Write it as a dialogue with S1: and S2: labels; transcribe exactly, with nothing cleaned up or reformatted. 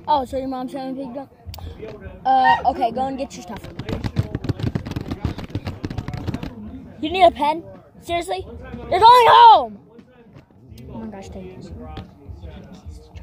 S1: Oh, so your mom's having a big dump? Uh, okay, go and get your stuff. You need a pen? Seriously? You're going home! Oh my gosh, thank you.